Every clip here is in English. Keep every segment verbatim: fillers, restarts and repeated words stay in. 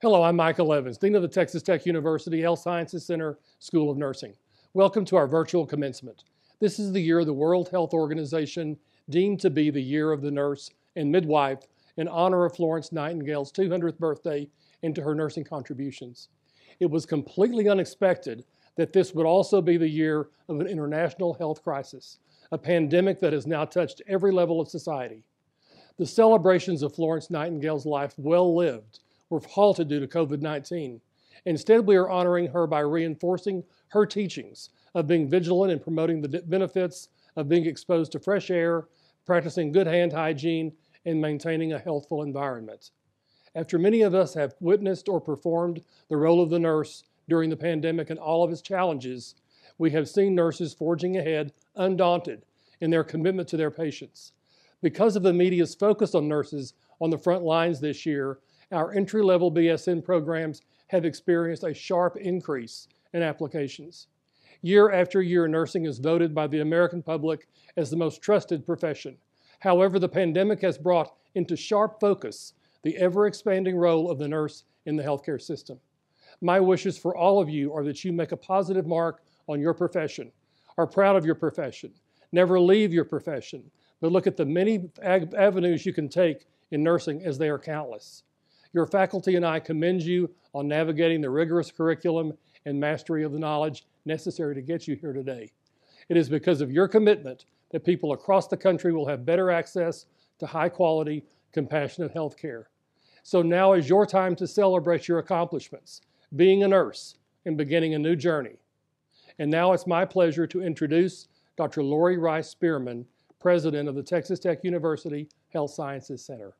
Hello, I'm Michael Evans, Dean of the Texas Tech University Health Sciences Center School of Nursing. Welcome to our virtual commencement. This is the year the World Health Organization deemed to be the year of the nurse and midwife in honor of Florence Nightingale's two hundredth birthday and to her nursing contributions. It was completely unexpected that this would also be the year of an international health crisis, a pandemic that has now touched every level of society. The celebrations of Florence Nightingale's life well lived were halted due to COVID nineteen. Instead, we are honoring her by reinforcing her teachings of being vigilant and promoting the benefits of being exposed to fresh air, practicing good hand hygiene, and maintaining a healthful environment. After many of us have witnessed or performed the role of the nurse during the pandemic and all of its challenges, we have seen nurses forging ahead undaunted in their commitment to their patients. Because of the media's focus on nurses on the front lines this year, our entry-level B S N programs have experienced a sharp increase in applications. Year after year, nursing is voted by the American public as the most trusted profession. However, the pandemic has brought into sharp focus the ever-expanding role of the nurse in the healthcare system. My wishes for all of you are that you make a positive mark on your profession, are proud of your profession, never leave your profession, but look at the many ag- avenues you can take in nursing, as they are countless. Your faculty and I commend you on navigating the rigorous curriculum and mastery of the knowledge necessary to get you here today. It is because of your commitment that people across the country will have better access to high-quality, compassionate health care. So now is your time to celebrate your accomplishments, being a nurse and beginning a new journey. And now it's my pleasure to introduce Doctor Lori Rice Spearman, President of the Texas Tech University Health Sciences Center.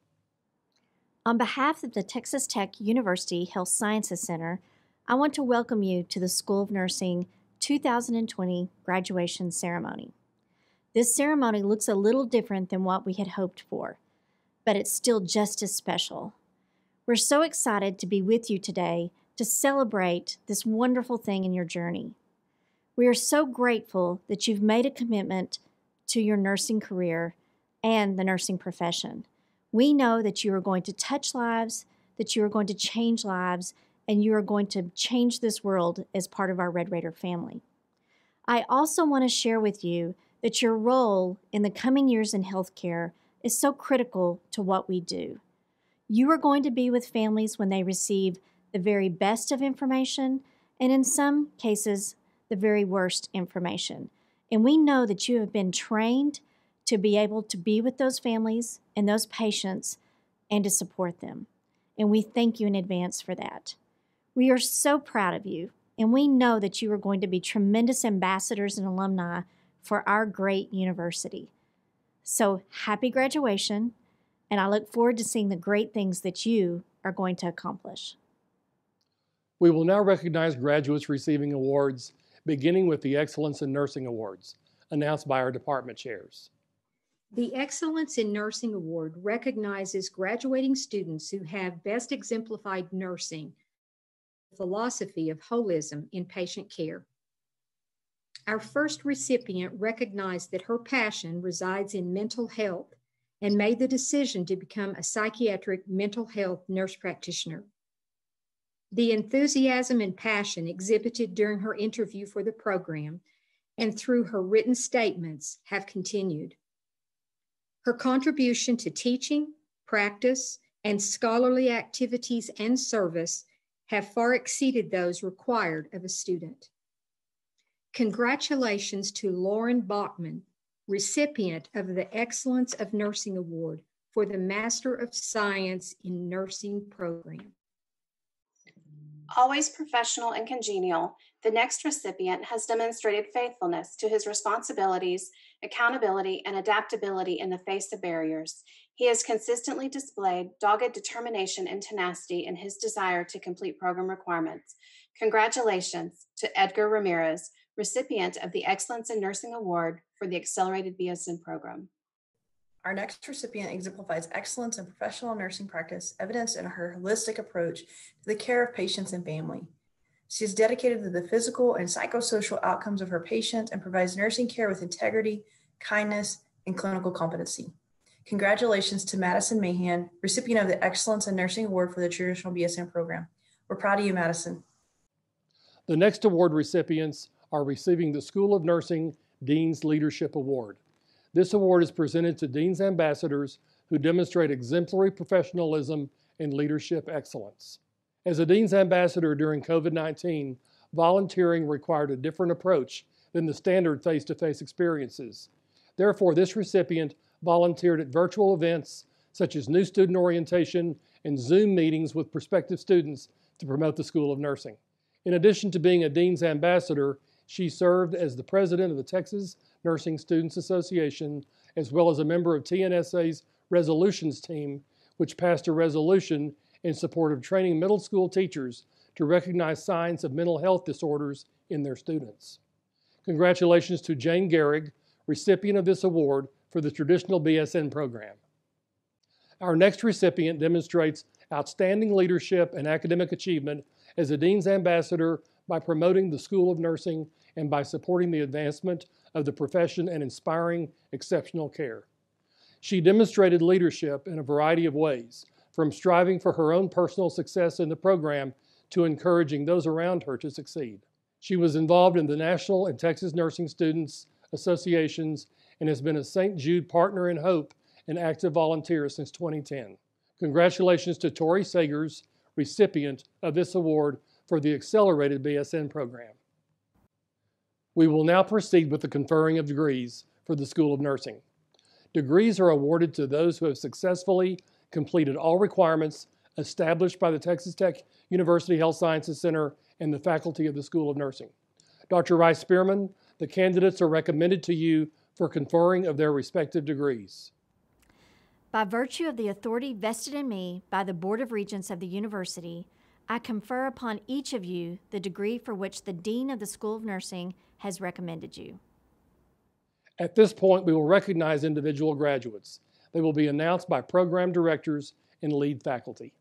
On behalf of the Texas Tech University Health Sciences Center, I want to welcome you to the School of Nursing two thousand twenty graduation ceremony. This ceremony looks a little different than what we had hoped for, but it's still just as special. We're so excited to be with you today to celebrate this wonderful thing in your journey. We are so grateful that you've made a commitment to your nursing career and the nursing profession. We know that you are going to touch lives, that you are going to change lives, and you are going to change this world as part of our Red Raider family. I also want to share with you that your role in the coming years in healthcare is so critical to what we do. You are going to be with families when they receive the very best of information, and in some cases, the very worst information. And we know that you have been trained to be able to be with those families and those patients and to support them. And we thank you in advance for that. We are so proud of you, and we know that you are going to be tremendous ambassadors and alumni for our great university. So happy graduation, and I look forward to seeing the great things that you are going to accomplish. We will now recognize graduates receiving awards, beginning with the Excellence in Nursing Awards, announced by our department chairs. The Excellence in Nursing Award recognizes graduating students who have best exemplified nursing, the philosophy of holism in patient care. Our first recipient recognized that her passion resides in mental health and made the decision to become a psychiatric mental health nurse practitioner. The enthusiasm and passion exhibited during her interview for the program and through her written statements have continued. Her contribution to teaching, practice, and scholarly activities and service have far exceeded those required of a student. Congratulations to Lauren Bachman, recipient of the Excellence of Nursing Award for the Master of Science in Nursing program. Always professional and congenial, the next recipient has demonstrated faithfulness to his responsibilities, accountability, and adaptability in the face of barriers. He has consistently displayed dogged determination and tenacity in his desire to complete program requirements. Congratulations to Edgar Ramirez, recipient of the Excellence in Nursing Award for the Accelerated B S N program. Our next recipient exemplifies excellence in professional nursing practice, evidenced in her holistic approach to the care of patients and family. She is dedicated to the physical and psychosocial outcomes of her patients and provides nursing care with integrity, kindness, and clinical competency. Congratulations to Madison Mahan, recipient of the Excellence in Nursing Award for the Traditional B S N program. We're proud of you, Madison. The next award recipients are receiving the School of Nursing Dean's Leadership Award. This award is presented to Dean's ambassadors who demonstrate exemplary professionalism and leadership excellence. As a Dean's ambassador during COVID nineteen, volunteering required a different approach than the standard face-to-face experiences. Therefore, this recipient volunteered at virtual events such as new student orientation and Zoom meetings with prospective students to promote the School of Nursing. In addition to being a Dean's ambassador, she served as the president of the Texas Nursing Students Association, as well as a member of T N S A's resolutions team, which passed a resolution in support of training middle school teachers to recognize signs of mental health disorders in their students. Congratulations to Jane Gehrig, recipient of this award for the traditional B S N program. Our next recipient demonstrates outstanding leadership and academic achievement as a Dean's ambassador by promoting the School of Nursing and by supporting the advancement of the profession and inspiring exceptional care. She demonstrated leadership in a variety of ways, from striving for her own personal success in the program to encouraging those around her to succeed. She was involved in the National and Texas Nursing Students Associations and has been a Saint Jude Partner in Hope and active volunteer since twenty ten. Congratulations to Tori Sagers, recipient of this award for the Accelerated B S N program. We will now proceed with the conferring of degrees for the School of Nursing. Degrees are awarded to those who have successfully completed all requirements established by the Texas Tech University Health Sciences Center and the faculty of the School of Nursing. Doctor Rice Spearman, the candidates are recommended to you for conferring of their respective degrees. By virtue of the authority vested in me by the Board of Regents of the University, I confer upon each of you the degree for which the Dean of the School of Nursing has recommended you. At this point, we will recognize individual graduates. They will be announced by program directors and lead faculty.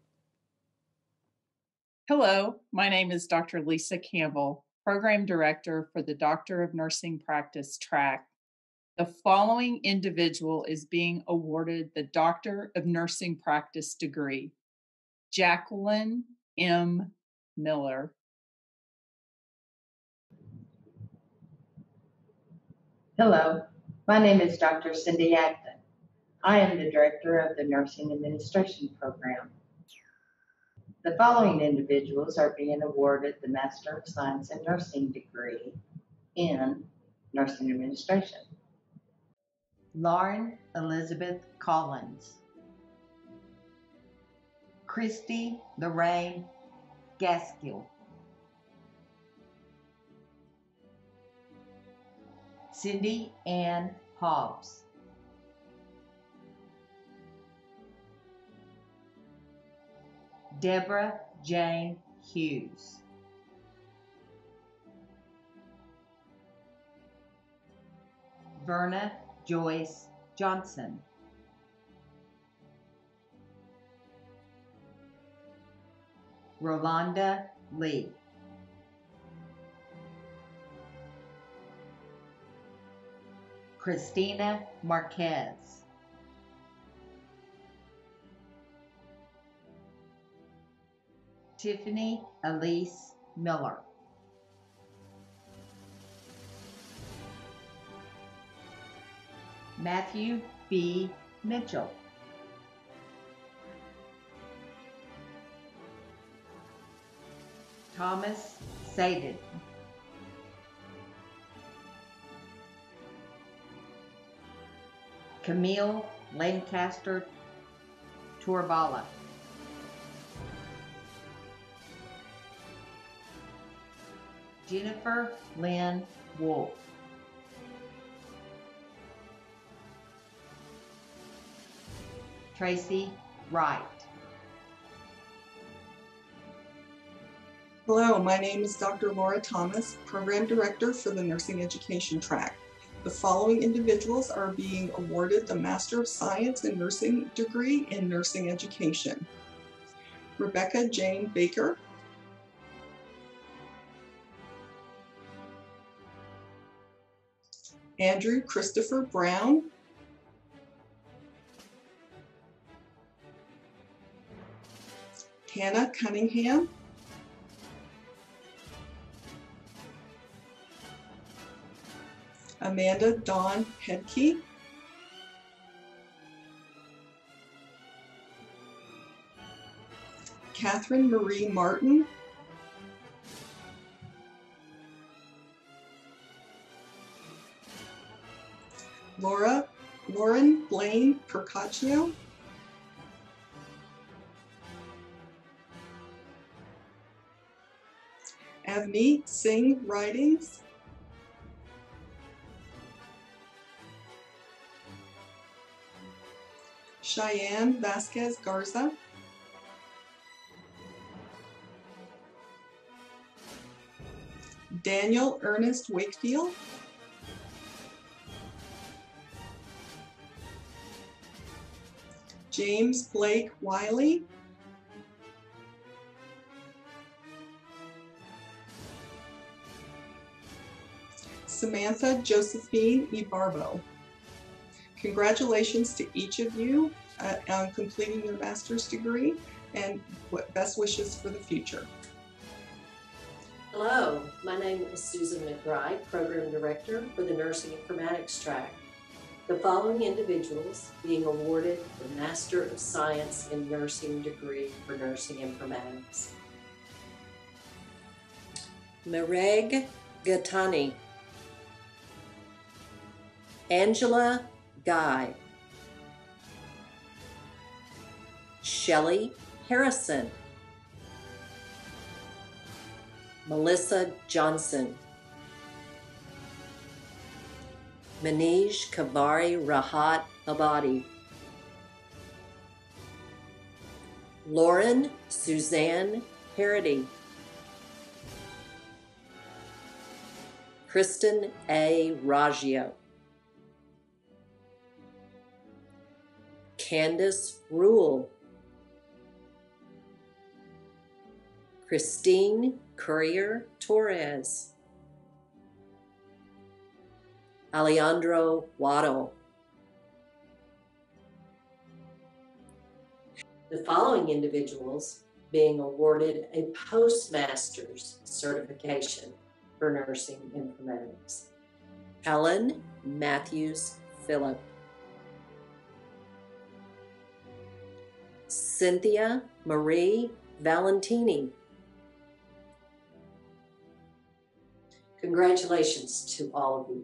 Hello, my name is Doctor Lisa Campbell, Program Director for the Doctor of Nursing Practice track. The following individual is being awarded the Doctor of Nursing Practice degree: Jacqueline M. Miller. Hello, my name is Doctor Cindy Acton. I am the Director of the Nursing Administration Program. The following individuals are being awarded the Master of Science in Nursing degree in Nursing Administration: Lauren Elizabeth Collins, Christy Lorraine Gaskill, Cindy Ann Hobbs, Deborah Jane Hughes, Verna Joyce Johnson, Rolanda Lee, Christina Marquez, Tiffany Elise Miller, Matthew B. Mitchell, Thomas Sadin, Camille Lancaster Torbala, Jennifer Lynn Wolf, Tracy Wright. Hello, my name is Doctor Laura Thomas, Program Director for the Nursing Education track. The following individuals are being awarded the Master of Science in Nursing degree in Nursing Education: Rebecca Jane Baker, Andrew Christopher Brown, Hannah Cunningham, Amanda Dawn Hedke, Catherine Marie Martin, Laura Lauren Blaine Percaccio, Avneet Singh Ridings, Cheyenne Vasquez Garza, Daniel Ernest Wakefield, James Blake Wiley, Samantha Josephine Ibarbo. Congratulations to each of you uh, on completing your master's degree, and best wishes for the future. Hello, my name is Susan McBride, Program Director for the Nursing Informatics track. The following individuals being awarded the Master of Science in Nursing degree for Nursing Informatics. Mireg Gatani, Angela Guy, Shelley Harrison, Melissa Johnson, Manish Kavari Rahat Abadi, Lauren Suzanne Harity, Kristen A. Raggio, Candace Rule, Christine Courier Torres, Alejandro Waddle. The following individuals being awarded a postmaster's certification for nursing informatics. Helen Matthews Phillip, Cynthia Marie Valentini. Congratulations to all of you.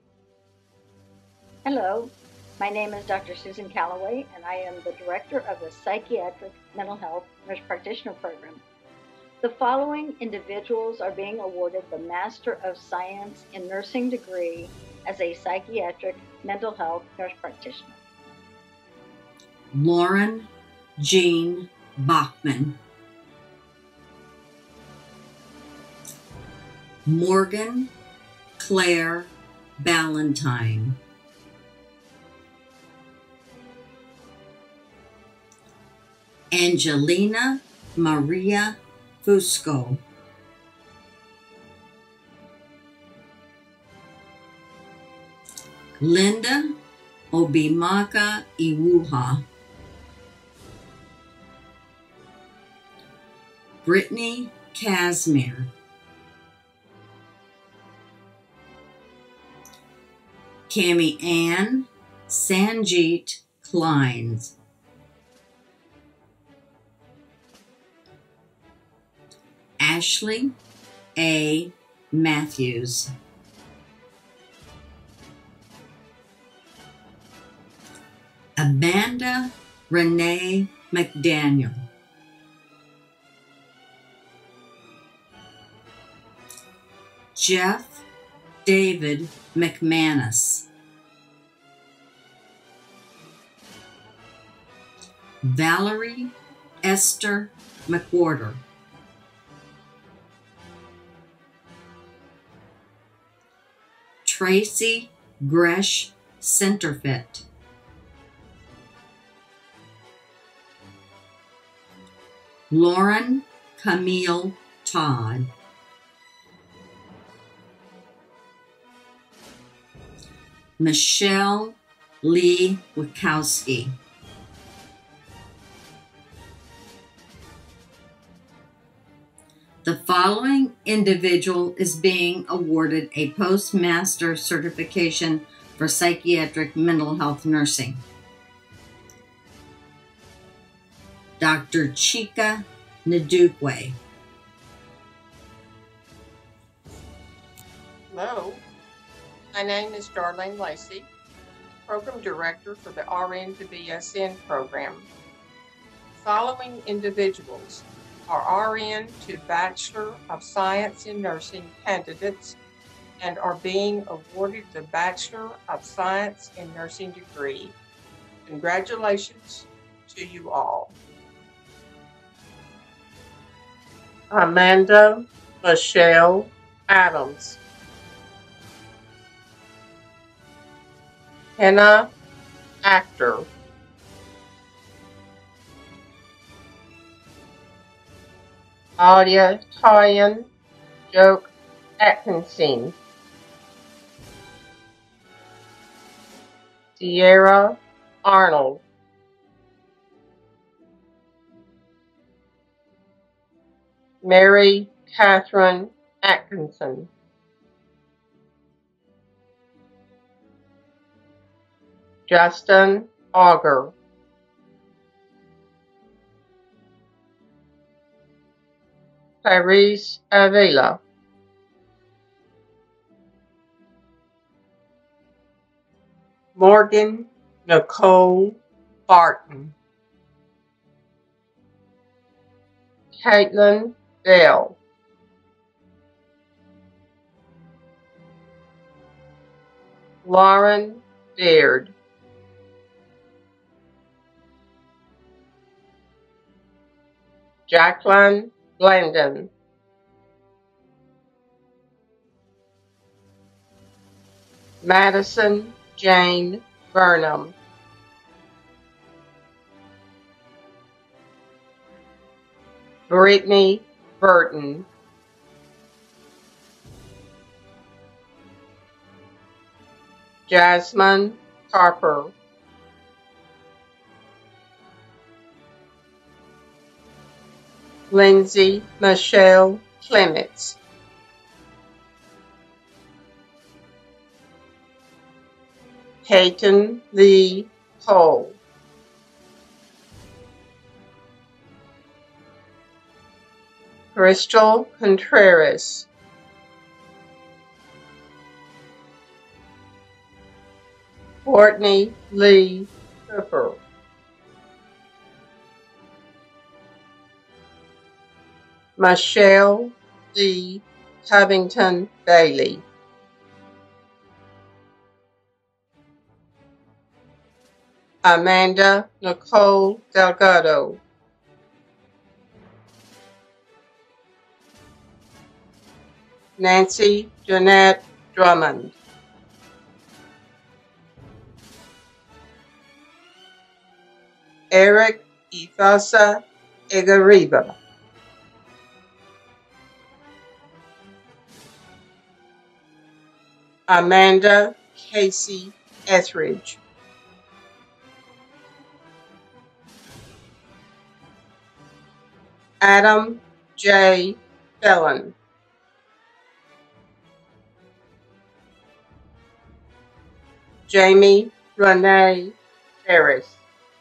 Hello, my name is Doctor Susan Calloway, and I am the Director of the Psychiatric Mental Health Nurse Practitioner Program. The following individuals are being awarded the Master of Science in Nursing degree as a Psychiatric Mental Health Nurse Practitioner. Lauren Jean Bachman, Morgan Claire Ballantyne, Angelina Maria Fusco, Linda Obimaka Iwuha, Brittany Casimir, Cami Ann Sanjeet Kleins, Ashley A. Matthews, Amanda Renee McDaniel, Jeff David McManus, Valerie Esther McWhorter, Tracy Gresh Centerfit, Lauren Camille Todd, Michelle Lee Wachowski, following individual is being awarded a postmaster certification for psychiatric mental health nursing. Doctor Chika Ndukwe. Hello, my name is Darlene Lacey, Program Director for the R N to B S N program. The following individuals are R N to Bachelor of Science in Nursing candidates and are being awarded the Bachelor of Science in Nursing degree. Congratulations to you all. Amanda Michelle Adams. Hannah Actor. Adia Tyan Joke Atkinson. Sierra Arnold. Mary Catherine Atkinson. Justin Auger. Tyrese Avila. Morgan Nicole Barton. Caitlin Bell. Lauren Baird. Jacqueline Glendon. Madison Jane Burnham. Brittany Burton. Jasmine Harper. Lindsay Michelle Clements. Peyton Lee Cole. Crystal Contreras. Courtney Lee Cooper. Michelle Lee Covington Bailey. Amanda Nicole Delgado. Nancy Jeanette Drummond. Eric Ifasa Egariba. Amanda Casey Etheridge. Adam J. Felon. Jamie Renee Harris.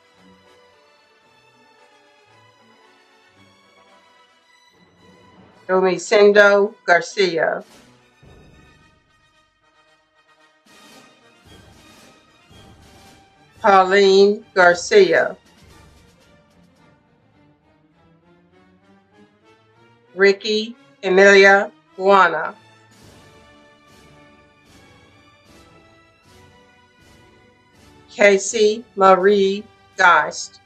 Domicindo Garcia. Pauline Garcia. Ricky Emilia Guana. Casey Marie Geist.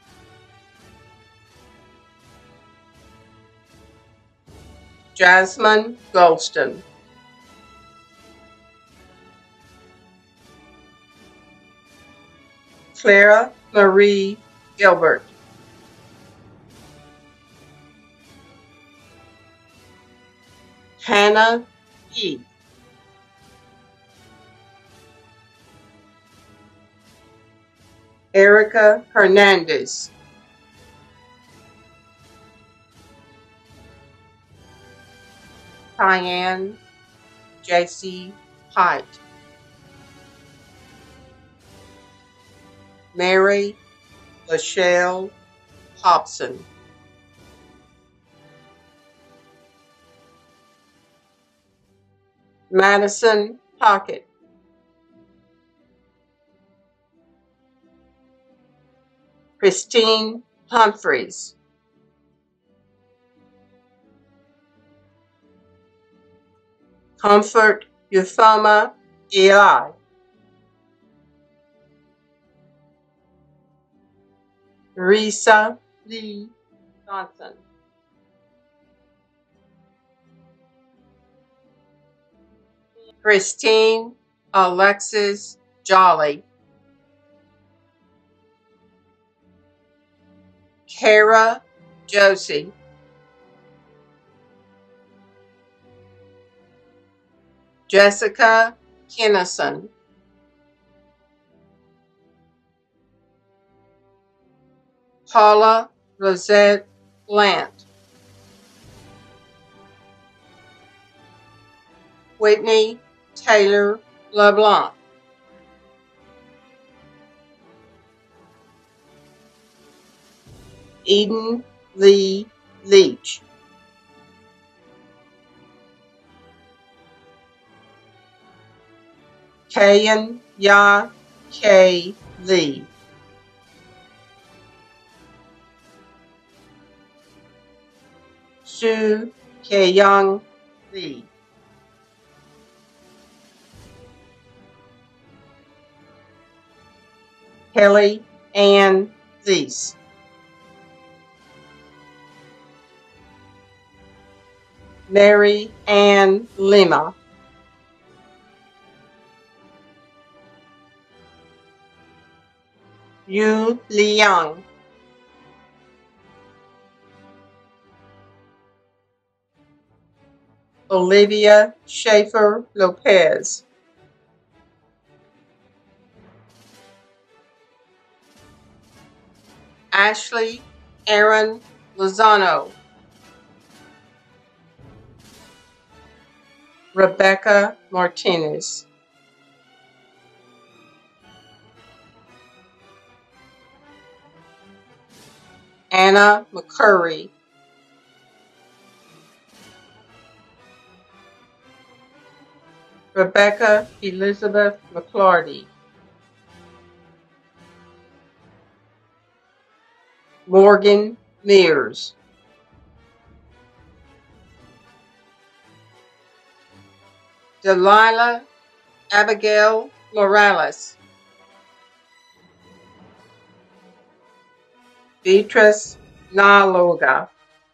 Jasmine Golston. Clara Marie Gilbert. Hannah E. Erica Hernandez. Cayenne J C Height, Mary Lachelle Hobson, Madison Pocket, Christine Humphreys, Comfort Euphoma Eli, Marisa Lee Johnson, Christine Alexis Jolly, Kara Josie, Jessica Kennison, Paula Rosette Lant, Whitney Taylor LeBlanc, Eden Lee Leach, Kayan Ya K. Lee, Su Keyang Lee, Kelly Ann Thies, Mary Ann Lima, Yu Liang, Olivia Schaefer Lopez, Ashley Aaron Lozano, Rebecca Martinez, Anna McCurry, Rebecca Elizabeth McClarty, Morgan Mears, Delilah Abigail Morales, Beatrice Naloga,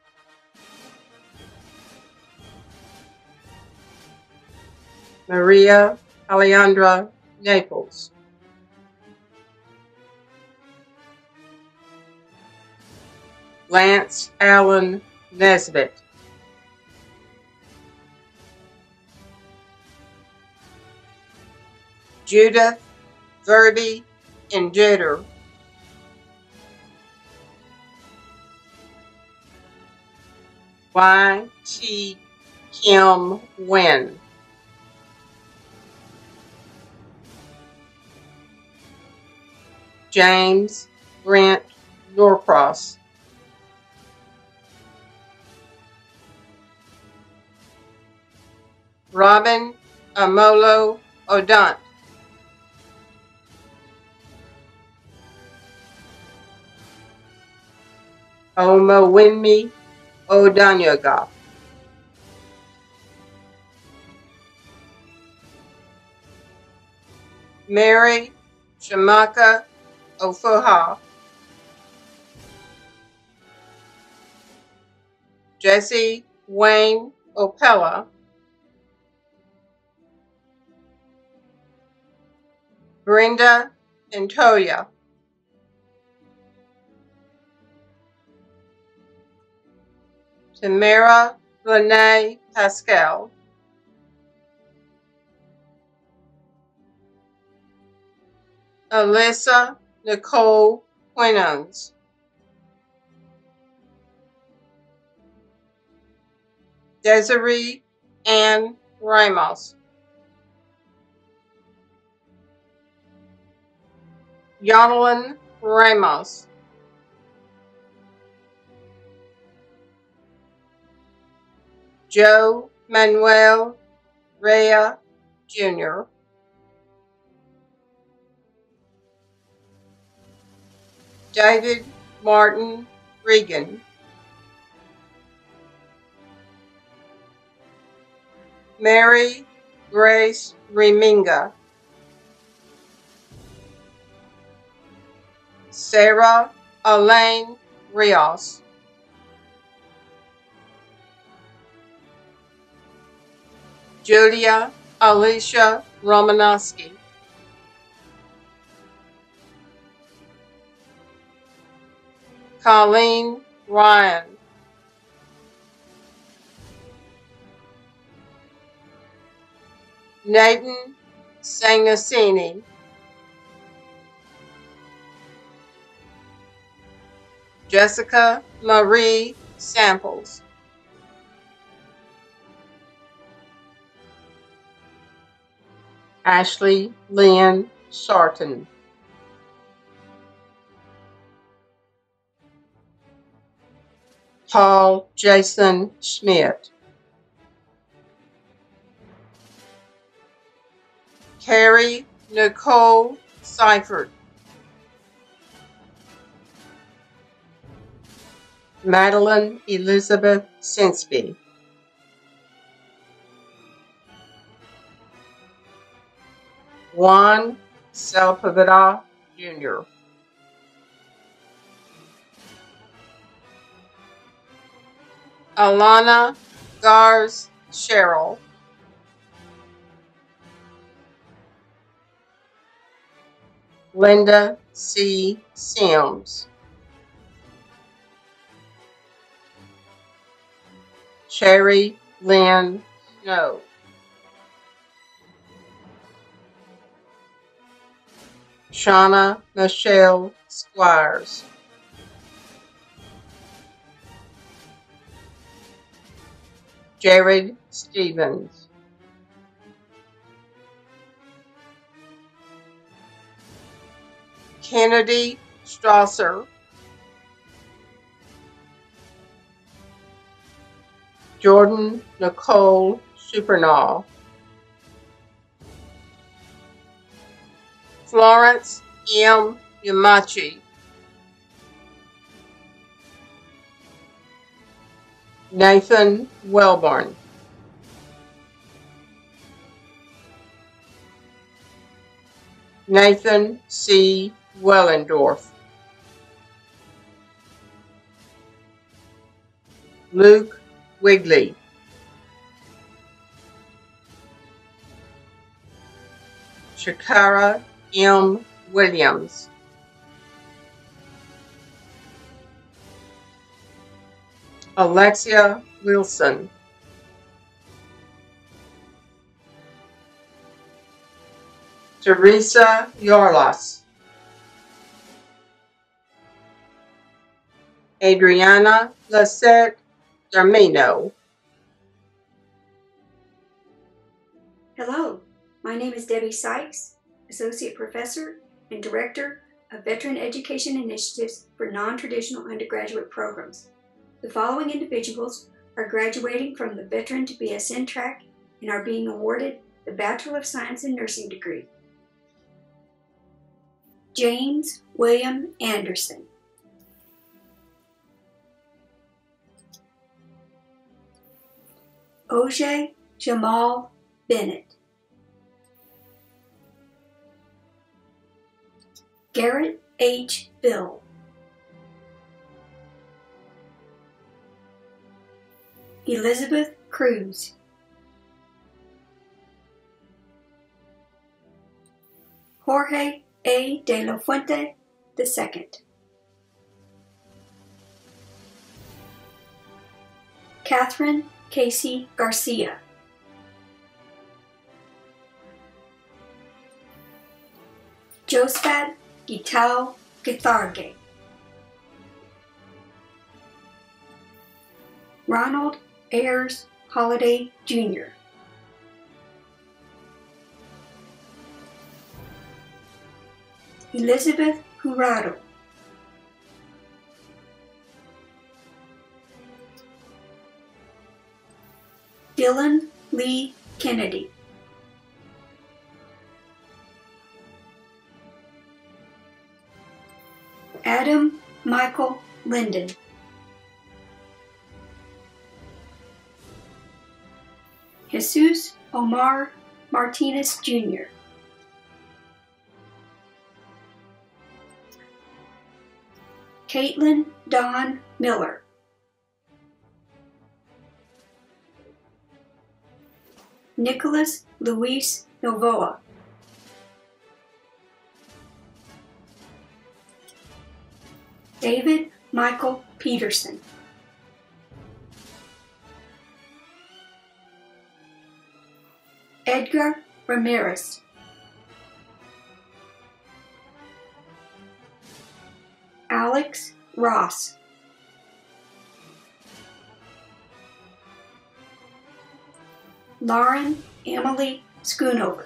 Maria Alejandra Naples, Lance Allen Nesbitt, Judith Verby Enjeter, Y T Kim Nguyen, James Brent Norcross, Robin Amolo Odant, Omowinmi Odanyoga, Mary Shamaka Ofoha, Jesse Wayne Opella, Brenda Antoya, Tamara Renee Pascal, Alyssa Nicole Quinons, Desiree Ann Ramos, Yonalyn Ramos, Joe Manuel Rea Junior, David Martin Regan, Mary Grace Reminga, Sarah Elaine Rios, Julia Alicia Romanowski, Colleen Ryan, Nathan Sangasini, Jessica Marie Samples, Ashley Lynn Sarton, Paul Jason Schmidt, Carrie Nicole Seifert, Madeline Elizabeth Sinsby, Juan Sepulveda Junior, Alana Garz Sherrill, Linda C. Sims, Cherry Lynn Snow, Shauna Michelle Squires, Jared Stevens, Kennedy Strasser, Jordan Nicole Supernall, Florence M. Yamachi, Nathan Wellborn, Nathan C. Wellendorf, Luke Wigley, Shakara M. Williams, Alexia Wilson, Teresa Yarlas, Adriana Lissette Dermino. Hello, my name is Debbie Sykes, Associate Professor and Director of Veteran Education Initiatives for Non-Traditional Undergraduate Programs. The following individuals are graduating from the Veteran to B S N track and are being awarded the Bachelor of Science in Nursing degree. James William Anderson. Ojay Jamal Bennett. Garrett H. Bill. Elizabeth Cruz. Jorge A. de la Fuente the second. Catherine Casey Garcia. Josephat Gitao Githarge. Ronald Ayers Holiday Junior Elizabeth Jurado. Dylan Lee Kennedy. Adam Michael Linden. Jesus Omar Martinez Junior Caitlin Dawn Miller. Nicholas Luis Novoa. David Michael Peterson. Edgar Ramirez. Alex Ross. Lauren Emily Schoonover.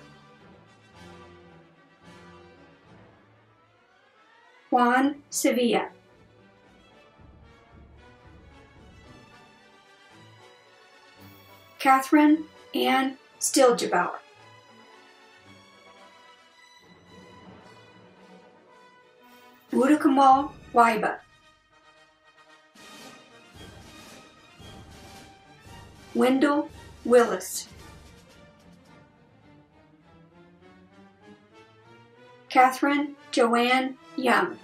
Juan Sevilla. Catherine Ann Stilgebauer. Budakamal Waiba. Wendell Willis. Catherine Joanne Young.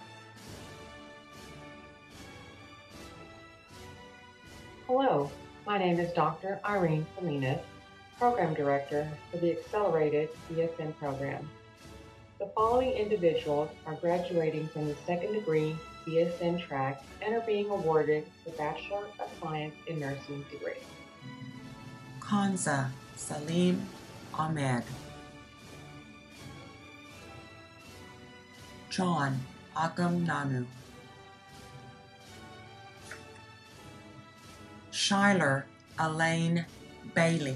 Hello, my name is Doctor Irene Salinas, Program Director for the Accelerated B S N program. The following individuals are graduating from the second degree B S N track and are being awarded the Bachelor of Science in Nursing degree. Kanza Salim Ahmed. John Akam Nanu. Shyler Elaine Bailey.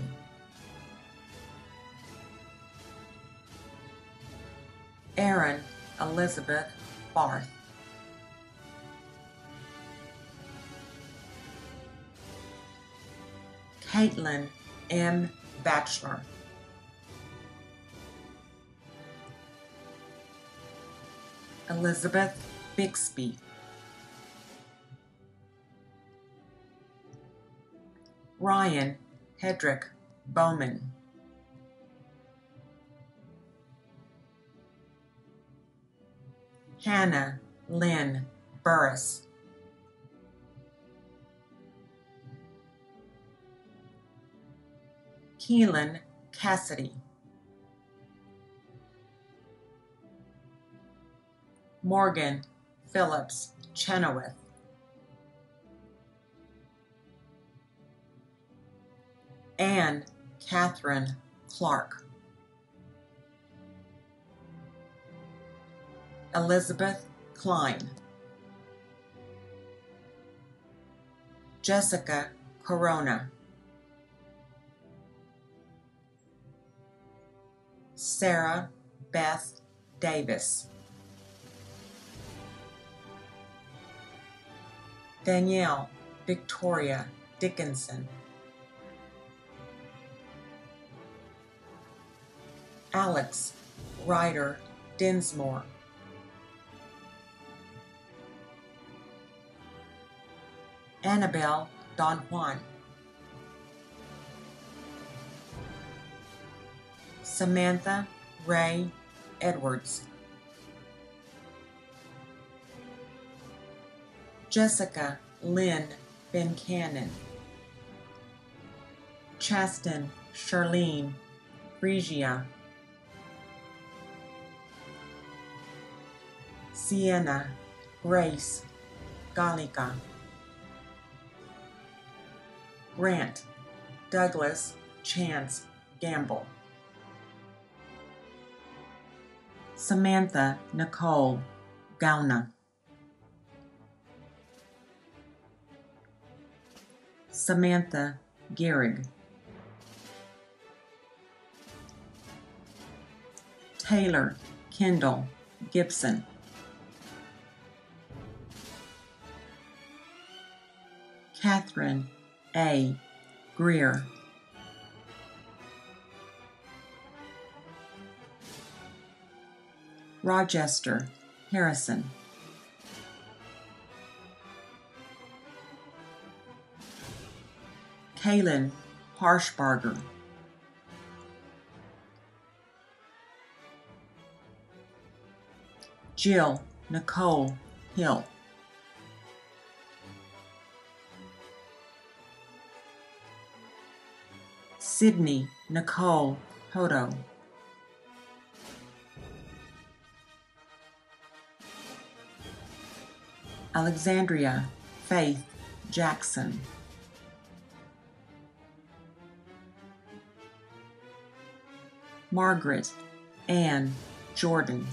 Erin Elizabeth Barth. Caitlin M. Batchelor. Elizabeth Bixby. Ryan Hedrick Bowman. Hannah Lynn Burris. Keelan Cassidy. Morgan Phillips Chenoweth. Anne Catherine Clark. Elizabeth Klein. Jessica Corona. Sarah Beth Davis. Danielle Victoria Dickinson. Alex Ryder Dinsmore. Annabelle Don Juan. Samantha Ray Edwards. Jessica Lynn Bencannon. Chasten Charlene Frigia. Sienna Grace Gallica. Grant Douglas Chance Gamble. Samantha Nicole Gauna. Samantha Gehrig. Taylor Kendall Gibson. Catherine A. Greer. Rochester Harrison. Kaylin Harshbarger. Jill Nicole Hill. Sydney Nicole Hodo. Alexandria Faith Jackson. Margaret Ann Jordan.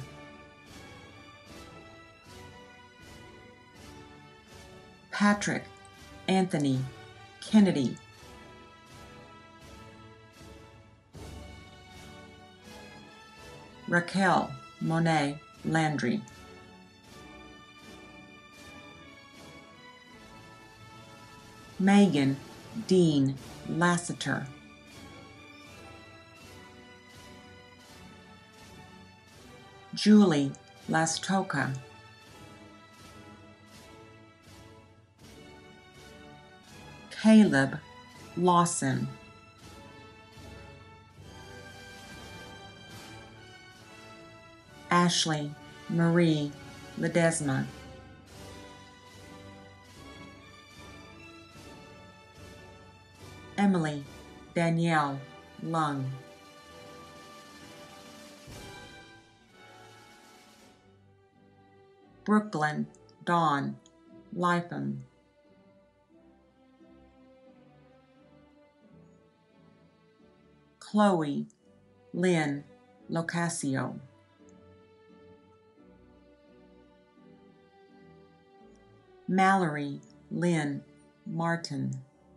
Patrick Anthony Kennedy. Raquel Monet Landry. Megan Dean Lassiter. Julie Lastoka. Caleb Lawson. Ashley Marie Ledesma. Emily Danielle Lung. Brooklyn Dawn Lytham. Chloe Lynn Locasio. Mallory Lynn Martin.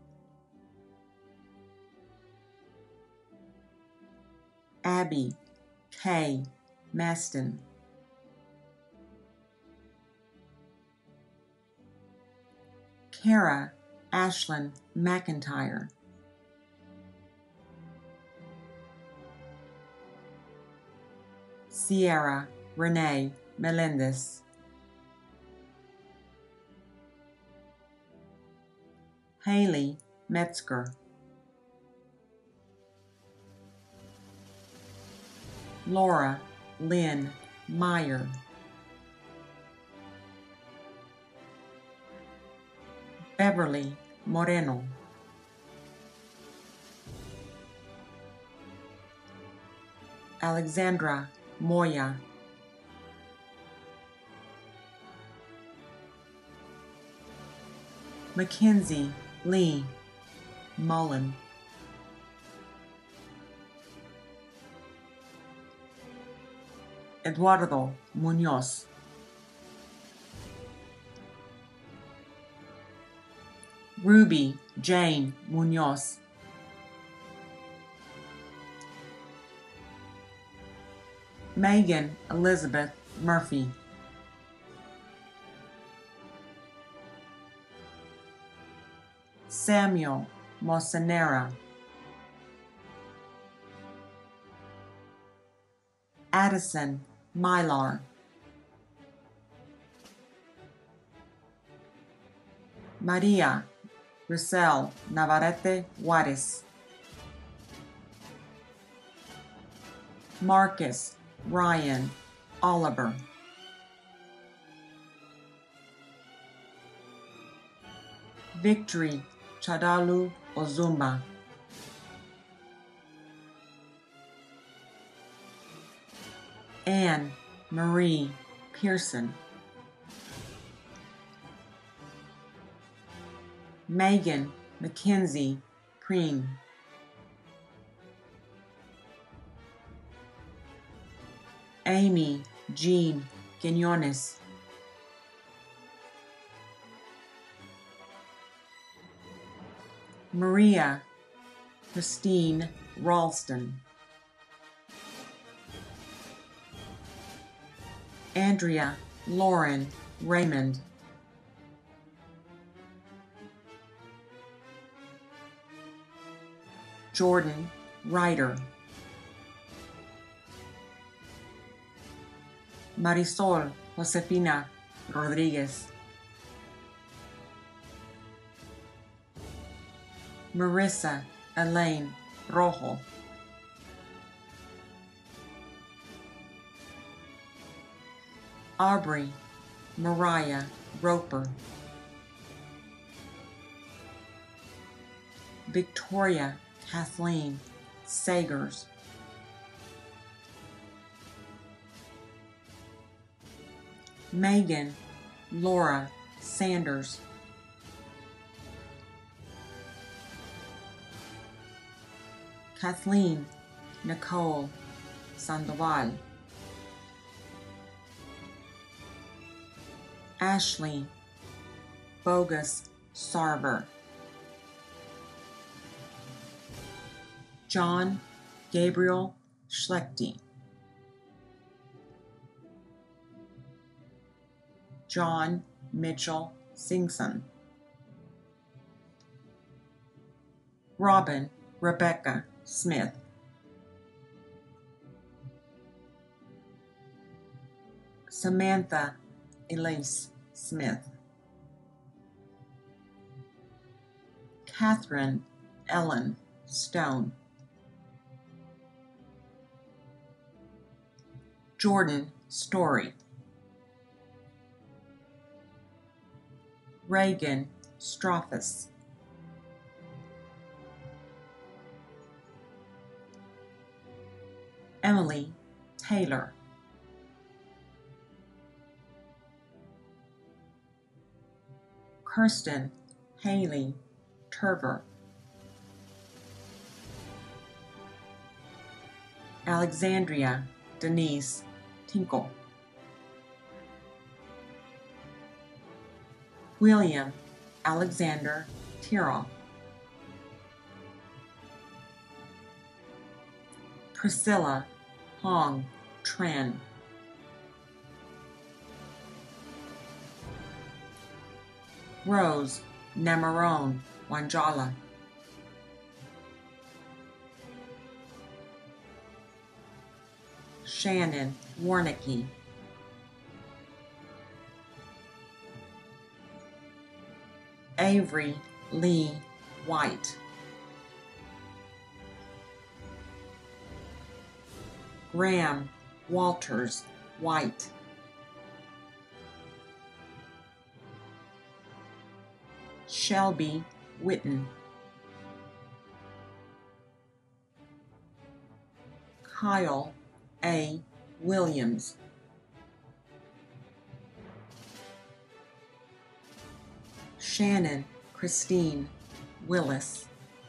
Abby K. Maston. Kara Ashlyn McIntyre. Sierra Renee Melendez. Haley Metzger. Laura Lynn Meyer. Beverly Moreno. Alexandra Moya. Mackenzie Lee Mullen. Eduardo Munoz. Ruby Jane Munoz. Megan Elizabeth Murphy. Samuel Mosanera. Addison Mylar. Maria Grisel Navarrete Juarez. Marcus Ryan Oliver. Victory Chadalu Ozumba. Anne Marie Pearson. Megan Mackenzie Preen. Amy Jean Quinones. Maria Christine Ralston. Andrea Lauren Raymond, Jordan Ryder, Marisol Josefina Rodriguez, Marissa Elaine Rojo, Aubrey Mariah Roper, Victoria Kathleen Sagers, Megan Laura Sanders, Kathleen Nicole Sandoval, Ashley Bogus Sarver, John Gabriel Schlechte, John Mitchell Singson, Robin Rebecca Smith, Samantha Elise Smith, Catherine Ellen Stone, Jordan Story, Reagan Strophus, Emily Taylor, Kirsten Haley Turver, Alexandria Denise Tinkle, William Alexander Tyrrell, Priscilla Hong Tran, Rose Namarone Wanjala, Shannon Warnicki, Avery Lee White, Graham Walters White, Shelby Witten, Kyle A. Williams, Shannon Christine Willis,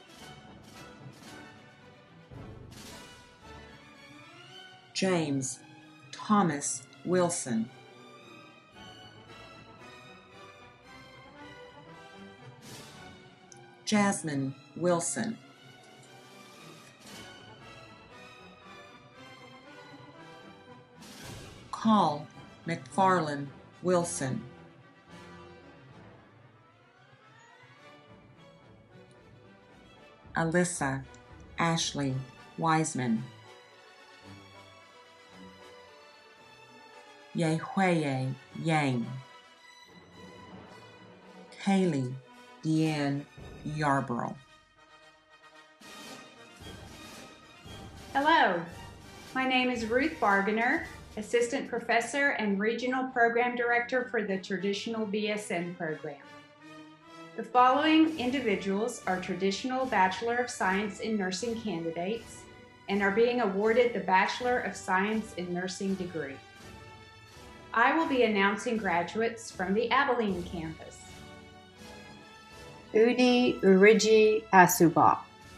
James Thomas Wilson, Jasmine Wilson, Carl McFarland Wilson, Alyssa Ashley Wiseman, Yehuye Yang, Kaylee Deanne Yarborough. Hello, my name is Ruth Barganer, Assistant Professor and Regional Program Director for the Traditional B S N program. The following individuals are Traditional Bachelor of Science in Nursing candidates and are being awarded the Bachelor of Science in Nursing degree. I will be announcing graduates from the Abilene campus. Udi Uriji Asuba,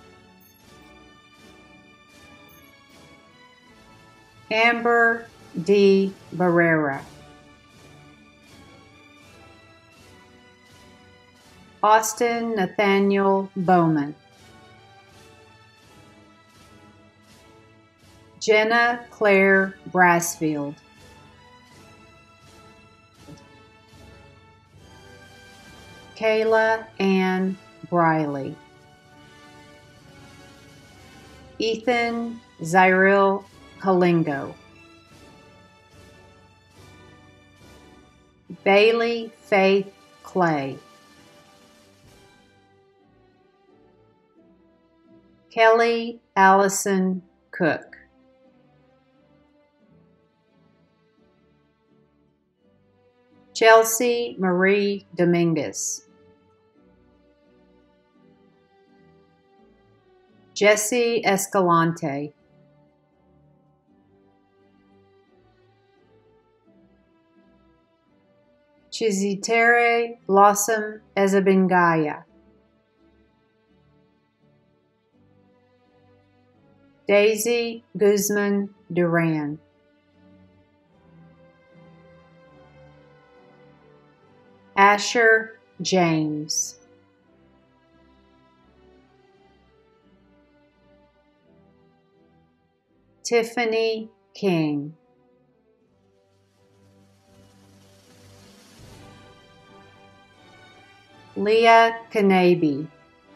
Amber D. Barrera, Austin Nathaniel Bowman, Jenna Claire Brassfield, Kayla Ann Briley, Ethan Zyril Kalingo, Bailey Faith Clay, Kelly Allison Cook, Chelsea Marie Dominguez, Jesse Escalante, Chizitere Blossom Ezebingaya, Daisy Guzman Duran, Asher James, Tiffany King, Leah Kanabe,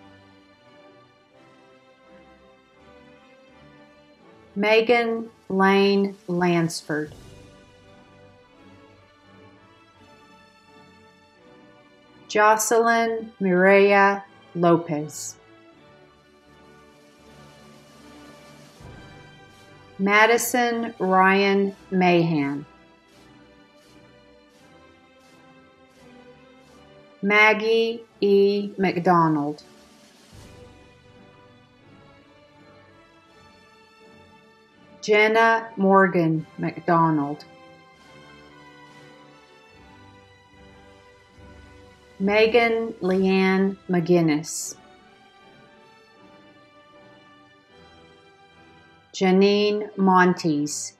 Megan Lane Lansford, Jocelyn Mireya Lopez, Madison Ryan Mahan, Maggie E. McDonald, Jenna Morgan McDonald, Megan Leanne McGinnis, Janine Montes,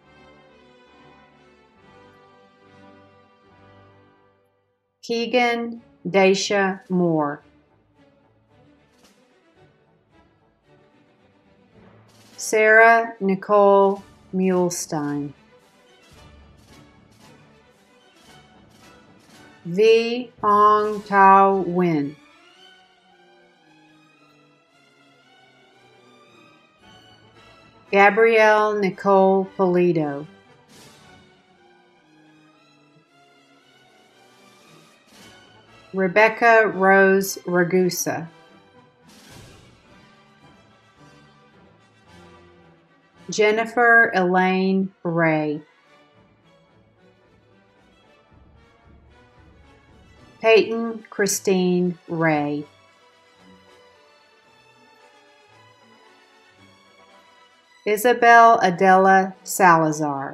Keegan Daisha Moore, Sarah Nicole Mulestein, V. Ong Tao Win, Gabrielle Nicole Polito, Rebecca Rose Ragusa, Jennifer Elaine Ray, Peyton Christine Ray, Isabel Adela Salazar,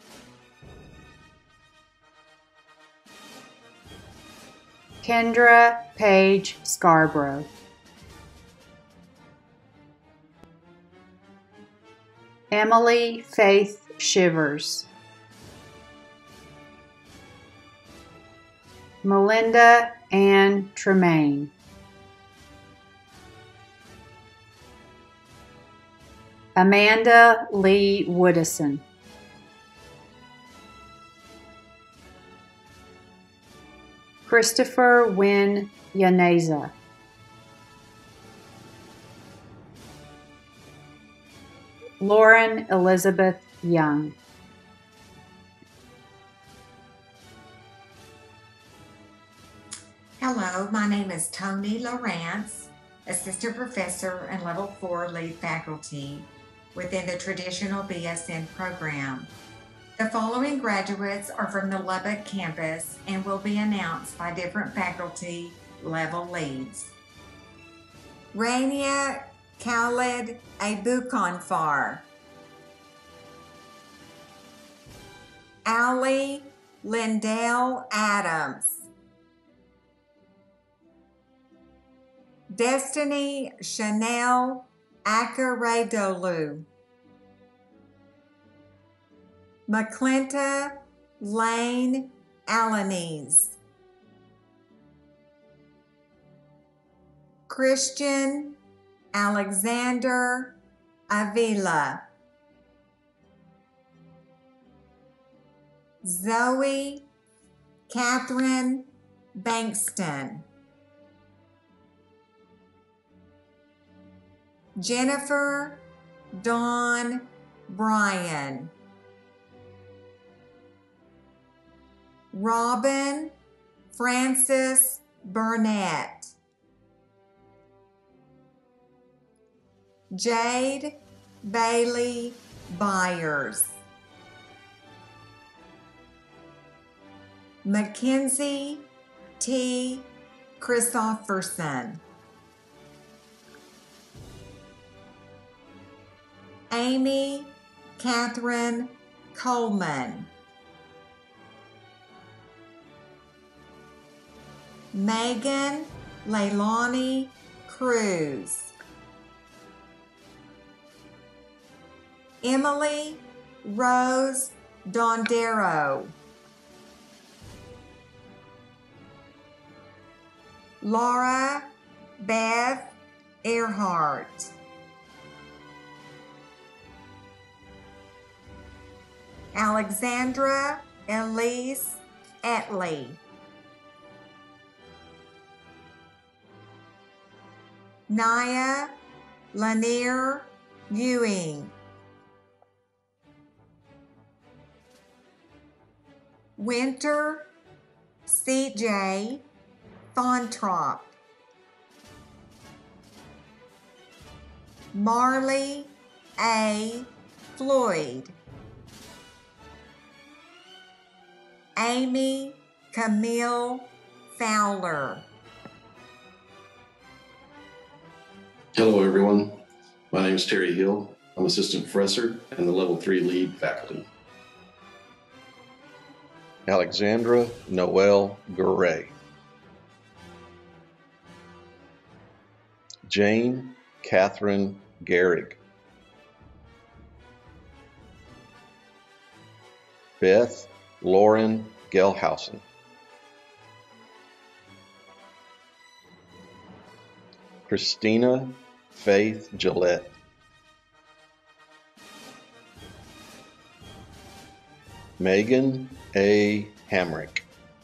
Kendra Page Scarborough, Emily Faith Shivers, Melinda Ann Tremaine, Amanda Lee Woodison, Christopher Wynn Yaneza, Lauren Elizabeth Young, Hello, my name is Tony Lawrence, Assistant Professor and Level four Lead Faculty within the traditional B S N program. The following graduates are from the Lubbock campus and will be announced by different faculty level leads. Rania Khaled Abukonfar, Ali Lindell Adams, Destiny Chanel Akaredolu, McClinta Lane Alanis, Christian Alexander Avila, Zoe Catherine Bankston, Jennifer Dawn Bryan, Robin Francis Burnett, Jade Bailey Byers, Mackenzie T. Christopherson, Amy Catherine Coleman, Megan Leilani Cruz, Emily Rose Dondero, Laura Beth Earhart, Alexandra Elise Etley, Naya Lanier Ewing, Winter C J Fontrop, Marley A. Floyd, Amy Camille Fowler. Hello, everyone. My name is Terry Hill. I'm assistant professor and the level three lead faculty. Alexandra Noel Gurray. Jane Catherine Gehrig. Beth Lauren Gelhausen. Christina Faith Gillette. Megan A. Hamrick.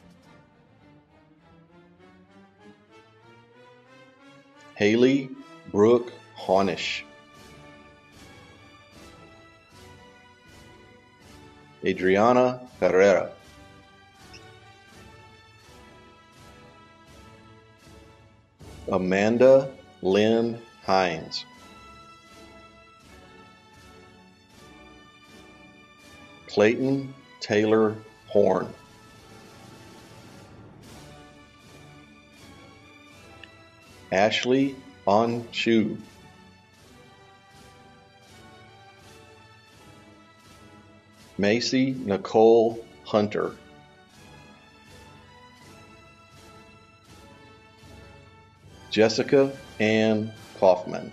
Haley Brooke Honish. Adriana Herrera. Amanda Lynn Hines. Clayton Taylor Horn. Ashley On Chu. Macy Nicole Hunter. Jessica Ann Kaufman.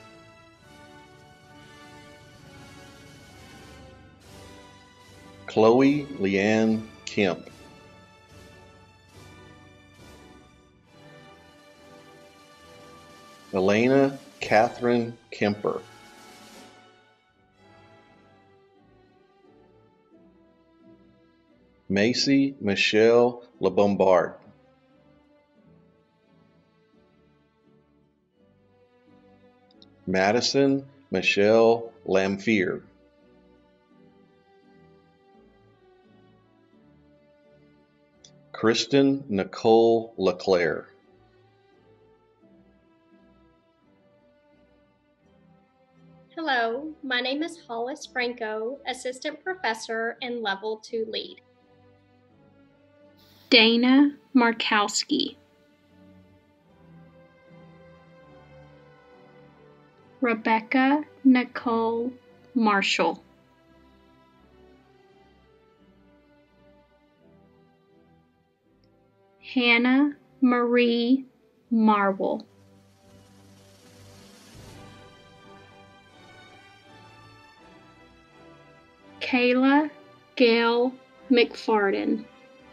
Chloe Leanne Kemp. Elena Catherine Kemper. Macy Michelle LeBombard. Madison Michelle Lamphere. Kristen Nicole LeClaire. Hello, my name is Hollis Franco, Assistant Professor and Level two Lead. Dana Markowski. Rebecca Nicole Marshall. Hannah Marie Marwell. Kayla Gail McFarden.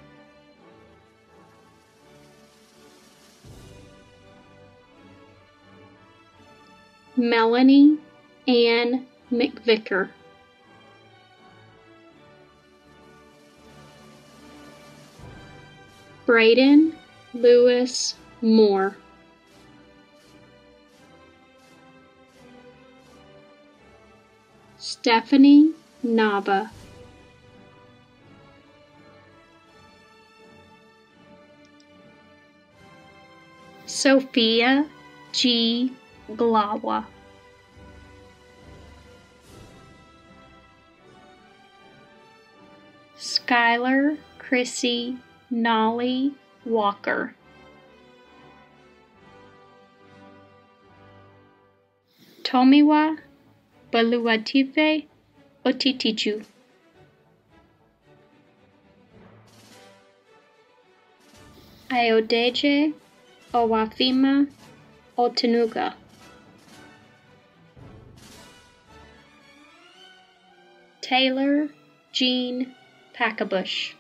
Melanie Ann McVicker. Braden Lewis Moore. Stephanie Nava. Sophia G. Glawa. Skylar Chrissy Nolly Walker. Tomiwa Baluative Otitichu. Ayodeje Owafima Otanuga. Taylor Jean Packabush.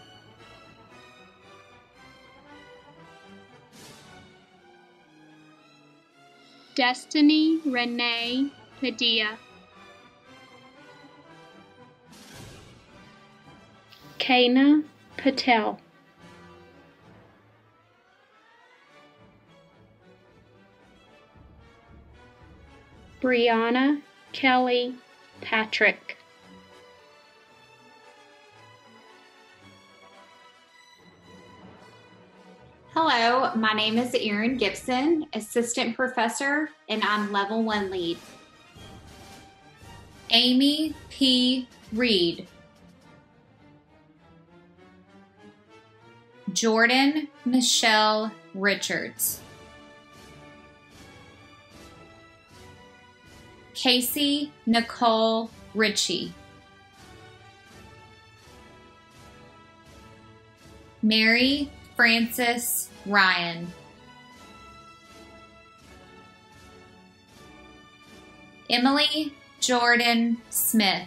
Destiny Renee Padilla. Kana Patel. Brianna Kelly Patrick. Hello, my name is Erin Gibson, Assistant Professor, and I'm Level one Lead. Amy P. Reed. Jordan Michelle Richards. Casey Nicole Ritchie. Mary Frances Ryan. Emily Jordan Smith.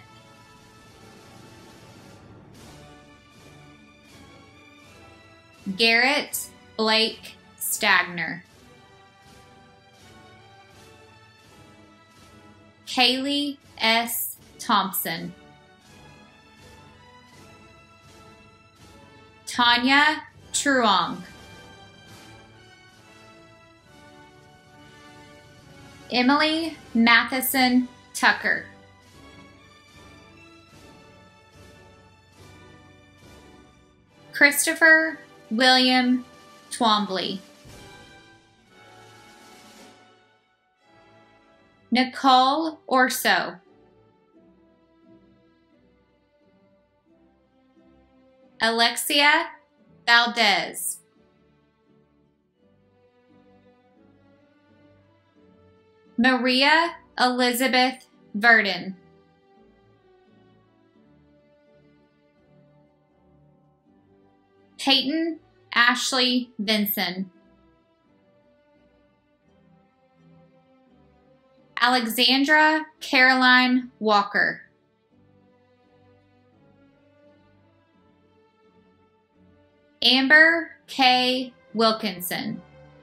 Garrett Blake Stagner. Kaylee S. Thompson. Tanya Truong. Emily Matheson Tucker. Christopher William Twombly. Nicole Orso. Alexia Valdez. Maria Elizabeth Verdon. Peyton Ashley Vinson. Alexandra Caroline Walker. Amber K. Wilkinson.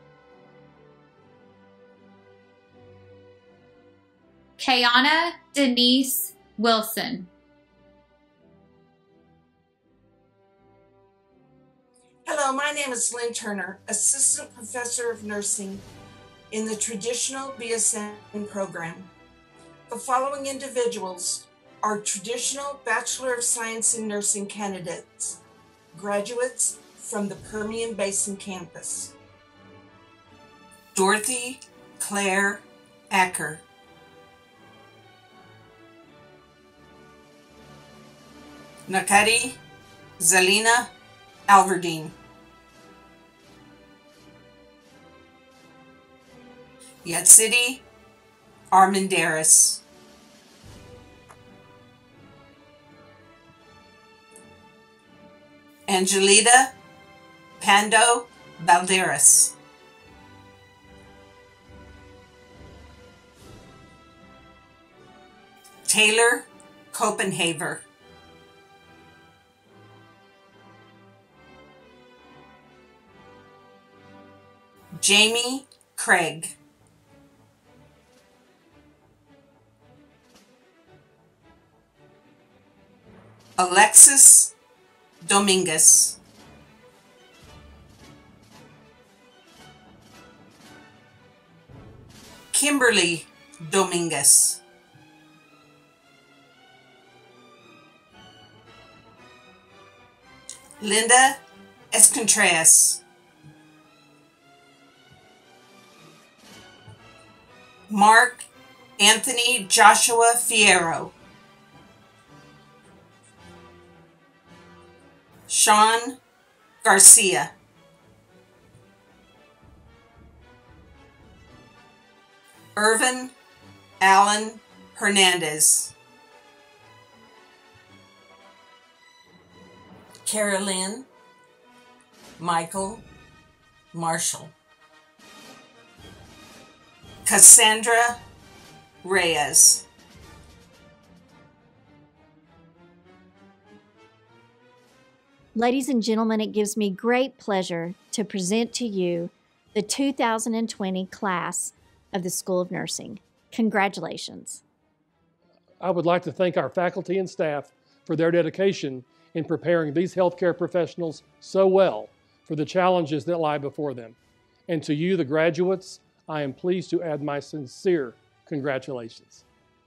Kayana Denise Wilson. Hello, my name is Lynn Turner, Assistant Professor of Nursing in the Traditional B S N program. The following individuals are traditional Bachelor of Science in Nursing candidates, graduates from the Permian Basin campus. Dorothy Claire Acker. Nakari Zelina Alverdine. Yatsidi Armandaris. Angelita Pando Valderas. Taylor Copenhaver. Jamie Craig. Alexis Dominguez. Kimberly Dominguez. Linda Escontreras, Mark Anthony Joshua Fierro, Sean Garcia, Irvin Allen Hernandez, Carolyn Michael Marshall, Cassandra Reyes, Ladies and gentlemen, it gives me great pleasure to present to you the two thousand twenty class of the School of Nursing. Congratulations. I would like to thank our faculty and staff for their dedication in preparing these healthcare professionals so well for the challenges that lie before them. And to you, the graduates, I am pleased to add my sincere congratulations.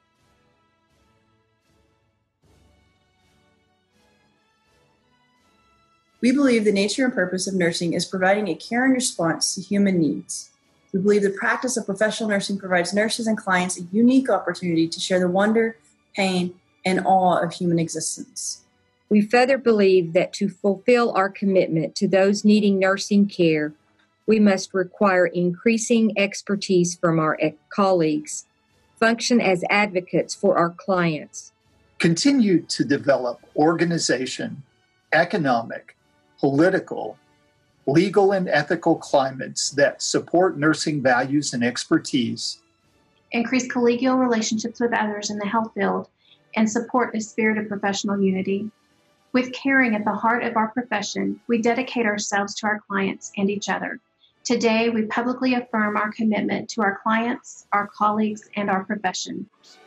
We believe the nature and purpose of nursing is providing a caring response to human needs. We believe the practice of professional nursing provides nurses and clients a unique opportunity to share the wonder, pain, and awe of human existence. We further believe that to fulfill our commitment to those needing nursing care, we must require increasing expertise from our colleagues, function as advocates for our clients, continue to develop organization, economic, political, legal, and ethical climates that support nursing values and expertise, increase collegial relationships with others in the health field, and support a spirit of professional unity. With caring at the heart of our profession, we dedicate ourselves to our clients and each other. Today, we publicly affirm our commitment to our clients, our colleagues, and our profession.